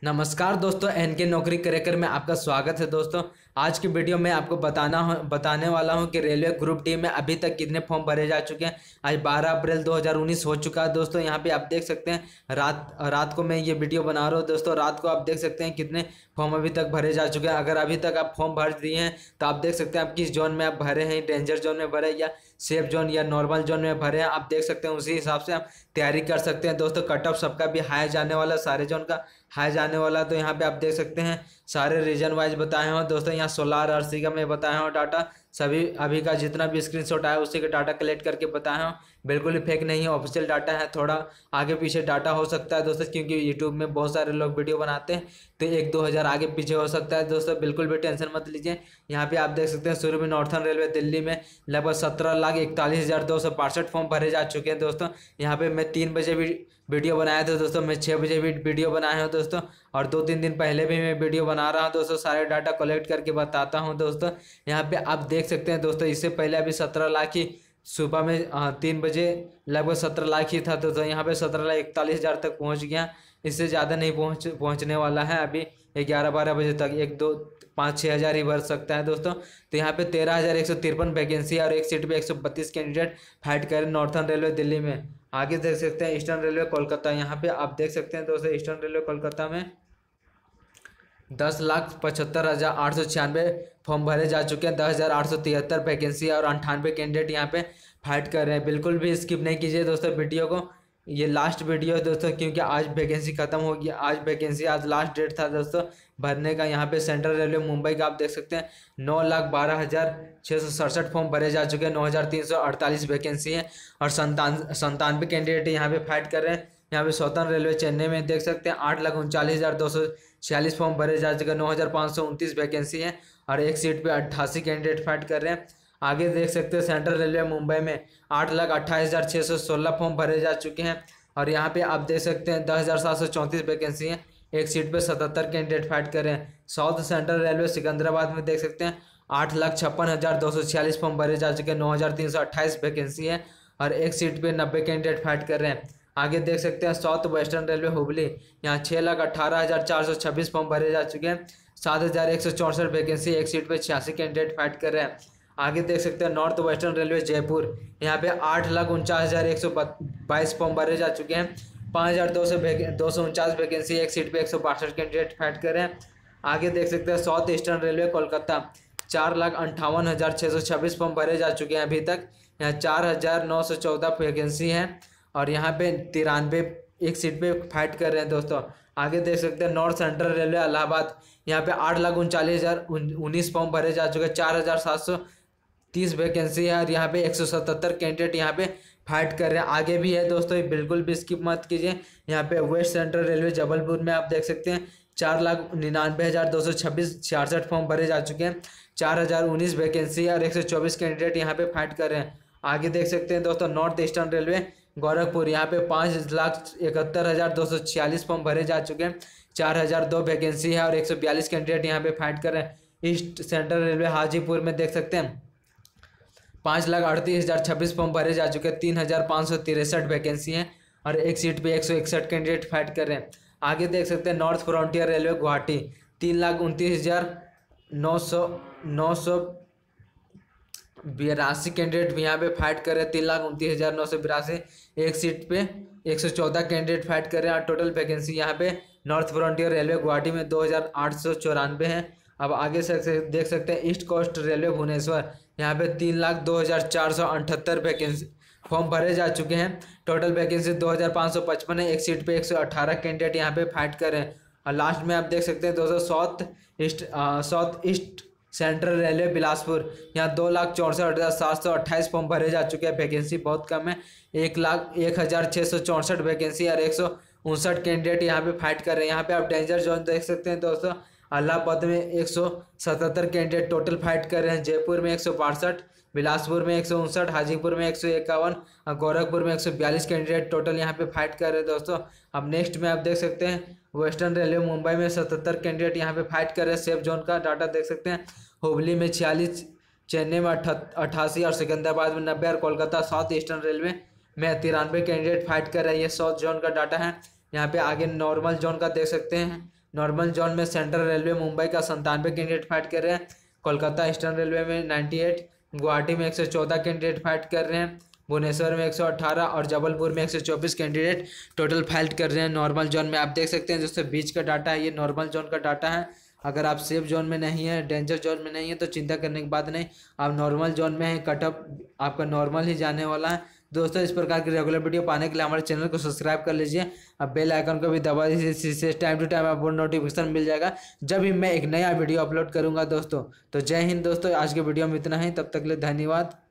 नमस्कार दोस्तों, एनके नौकरी क्रैकर में आपका स्वागत है। दोस्तों आज की वीडियो में आपको बताने वाला हूं कि रेलवे ग्रुप डी में अभी तक कितने फॉर्म भरे जा चुके हैं। आज 12 अप्रैल 2019 हो चुका है। दोस्तों यहां पे आप देख सकते हैं रात को मैं ये वीडियो बना रहा हूं। दोस्तों रात को आप देख सकते हैं कितने फॉर्म अभी तक भरे जा चुके हैं। अगर अभी तक आप फॉर्म भर दिए हैं तो आप देख सकते हैं आप किस जोन में आप भरे हैं, डेंजर जोन में भरे या सेफ जोन या नॉर्मल जोन में भरे हैं। आप देख सकते हैं उसी हिसाब से आप तैयारी कर सकते हैं। दोस्तों कट ऑफ सबका भी हाई जाने वाला, सारे जोन का हाई जाने वाला। तो यहाँ पे आप देख सकते हैं सारे रीजन वाइज बताए हैं। दोस्तों यहाँ सोलार आरसी का मैं बताया हूँ डाटा, सभी अभी का जितना भी स्क्रीनशॉट आया उसी का डाटा कलेक्ट करके बताया हूँ। बिल्कुल ही फेक नहीं है, ऑफिशियल डाटा है। थोड़ा आगे पीछे डाटा हो सकता है दोस्तों, क्योंकि यूट्यूब में बहुत सारे लोग वीडियो बनाते हैं तो 1-2 हज़ार आगे पीछे हो सकता है। दोस्तों बिल्कुल भी टेंशन मत लीजिए। यहाँ पे आप देख सकते हैं शुरू में नॉर्थर्न रेलवे दिल्ली में लगभग 17,41,262 फॉर्म भरे जा चुके हैं। दोस्तों यहाँ पे मैं 3 बजे भी वीडियो बनाया था। दोस्तों मैं 6 बजे भी वीडियो बनाया हूँ दोस्तों, और 2-3 दिन पहले भी मैं वीडियो बना रहा हूँ दोस्तों। सारे डाटा कलेक्ट करके बताता हूँ दोस्तों। यहाँ पे आप देख सकते हैं दोस्तों, इससे पहले अभी 17 लाख ही सुबह में 3 बजे लगभग 17 लाख ही था। तो यहाँ पे 17,41,000 तक पहुँच गया। इससे ज़्यादा नहीं पहुँचने वाला है। अभी 11-12 बजे तक 1-2-5-6 हज़ार ही भर सकता है दोस्तों। तो यहाँ पे 13,153 वैकेंसी और एक सीट पे 132 कैंडिडेट फाइट करें नॉर्थर्न रेलवे दिल्ली में। आगे देख सकते हैं ईस्टर्न रेलवे कोलकाता। यहाँ पे आप देख सकते हैं दोस्तों ईस्टर्न रेलवे कोलकाता में 10,75,896 फॉर्म भरे जा चुके हैं। 10,873 वैकेंसी और 98 कैंडिडेट यहाँ पे फाइट कर रहे हैं। बिल्कुल भी स्किप नहीं कीजिए दोस्तों वीडियो को। ये लास्ट वीडियो है दोस्तों, क्योंकि आज वैकेंसी खत्म हो गया। आज लास्ट डेट था दोस्तों भरने का। यहाँ पे सेंट्रल रेलवे मुंबई का आप देख सकते हैं 9,12,667 फॉर्म भरे जा चुके हैं। 9,348 वैकेंसी है और 97 कैंडिडेट यहाँ पे फाइट कर रहे हैं। यहाँ पे सौथर्न रेलवे चेन्नई में देख सकते हैं 8,39,246 फॉर्म भरे जा चुके हैं। 9,529 वैकेंसी है और एक सीट पे 88 कैंडिडेट फाइट कर रहे हैं। आगे देख सकते हैं सेंट्रल रेलवे मुंबई में 8,28,616 फॉर्म भरे जा चुके हैं और यहाँ पे आप देख सकते हैं 10,734 वैकेंसी है। एक सीट पे 77 कैंडिडेट फाइट कर रहे हैं। साउथ सेंट्रल रेलवे सिकंदराबाद में देख सकते हैं 8,56,246 फॉर्म भरे जा चुके हैं। 9,328 वैकेंसी है और एक सीट पे 90 कैंडिडेट फाइट कर रहे हैं। आगे देख सकते हैं साउथ वेस्टर्न रेलवे हुबली, यहाँ 6,18,426 फॉर्म भरे जा चुके हैं। 7,164 वैकेंसी, एक सीट पे 86 कैंडिडेट फाइट कर रहे हैं। आगे देख सकते हैं नॉर्थ वेस्टर्न रेलवे जयपुर, यहाँ पे 8,49,122 फॉर्म भरे जा चुके हैं। 5,249 वैकेंसी, एक सीट पे 162 कैंडिडेट फाइट कर रहे हैं। आगे देख सकते हैं south eastern railway Kolkata 4,58,626 form भरे जा चुके हैं अभी तक। यहाँ 4,914 वैकेंसी है और यहाँ पे 93 एक सीट पे फाइट कर रहे हैं दोस्तों। आगे देख सकते हैं नॉर्थ सेंट्रल रेलवे इलाहाबाद, यहाँ पे 8,39,019 फॉर्म भरे जा चुके हैं। 4,730 वैकेंसी है और यहाँ पे 177 कैंडिडेट यहाँ पे फाइट कर रहे हैं। आगे भी है दोस्तों, बिल्कुल भी स्किप मत कीजिए। यहाँ पे वेस्ट सेंट्रल रेलवे जबलपुर में आप देख सकते हैं 4,99,226 66 फॉर्म भरे जा चुके हैं। 4,019 वैकेंसी और 124 कैंडिडेट यहाँ पे फाइट कर रहे हैं। आगे देख सकते हैं दोस्तों नॉर्थ ईस्टर्न रेलवे गोरखपुर, यहाँ पे 5,71,246 फॉर्म भरे जा चुके हैं। 4,002 वैकेंसी है और 142 कैंडिडेट यहाँ पे फाइट कर रहे हैं। ईस्ट सेंट्रल रेलवे हाजीपुर में देख सकते हैं 5,38,026 फॉर्म भरे जा चुके हैं। 3,563 वैकेंसी है और एक सीट पे 161 कैंडिडेट फाइट कर रहे हैं। आगे देख सकते हैं north frontier railway Guwahati 3,29,982 candidate भी यहाँ पे फाइट कर रहे हैं। 3,29,982, एक सीट पे 114 कैंडिडेट फाइट कर रहे हैं और टोटल वैकेंसी यहाँ पे नॉर्थ फ्रंटियर रेलवे गुवाहाटी में 2,894 है। अब आगे से देख सकते हैं ईस्ट कोस्ट रेलवे भुवनेश्वर, यहाँ पे 3,02,478 वैकेंसी फॉर्म भरे जा चुके हैं। टोटल वैकेंसी 2,555 है। एक सीट पे 118 कैंडिडेट यहाँ पे फाइट कर रहे हैं। और लास्ट में आप देख सकते हैं दोस्तों south east central railway Bilaspur, यहाँ 2,64,728 फॉर्म भरे जा चुके हैं। वैकेंसी बहुत कम है। 1,01,664 वैकेंसी और 159 कैंडिडेट यहाँ पे फाइट कर रहे हैं। यहाँ पे आप डेंजर जोन देख सकते हैं दोस्तों। इलाहाबाद में 177 कैंडिडेट टोटल फाइट कर रहे हैं। जयपुर में 162, बिलासपुर में 159, हाजीपुर में 151 और गोरखपुर में 142 कैंडिडेट टोटल यहाँ पे फाइट कर रहे हैं दोस्तों। अब नेक्स्ट में आप देख सकते हैं वेस्टर्न रेलवे मुंबई में 77 कैंडिडेट यहाँ पे फाइट कर रहे हैं। सेफ जोन का डाटा देख सकते हैं। हुबली में 46, चेन्नई में 88 और सिकंदराबाद में 90 और कोलकाता साउथ ईस्टर्न रेलवे में 93 कैंडिडेट फाइट कर रहे हैं। ये साउथ जोन का डाटा है। यहाँ पे आगे नॉर्मल जोन का देख सकते हैं नॉर्मल जोन में सेंट्रल रेलवे मुंबई का 97 कैंडिडेट फाइट कर रहे हैं, कोलकाता ईस्टर्न रेलवे में 98, गुवाहाटी में 114 कैंडिडेट फाइट कर रहे हैं, भुवनेश्वर में 118 और जबलपुर में 124 कैंडिडेट टोटल फाइट कर रहे हैं नॉर्मल जोन में। आप देख सकते हैं दोस्तों बीच का डाटा है, ये नॉर्मल जोन का डाटा है। अगर आप सेफ जोन में नहीं है, डेंजर जोन में नहीं है तो चिंता करने की बात नहीं, आप नॉर्मल जोन में है, कटअप आपका नॉर्मल ही जाने वाला है। दोस्तों इस प्रकार की रेगुलर वीडियो पाने के लिए हमारे चैनल को सब्सक्राइब कर लीजिए, अब बेल आइकन को भी दबा दीजिए, इससे टाइम टू टाइम आपको नोटिफिकेशन मिल जाएगा जब भी मैं एक नया वीडियो अपलोड करूंगा दोस्तों। तो जय हिंद दोस्तों, आज के वीडियो में इतना ही, तब तक के लिए धन्यवाद।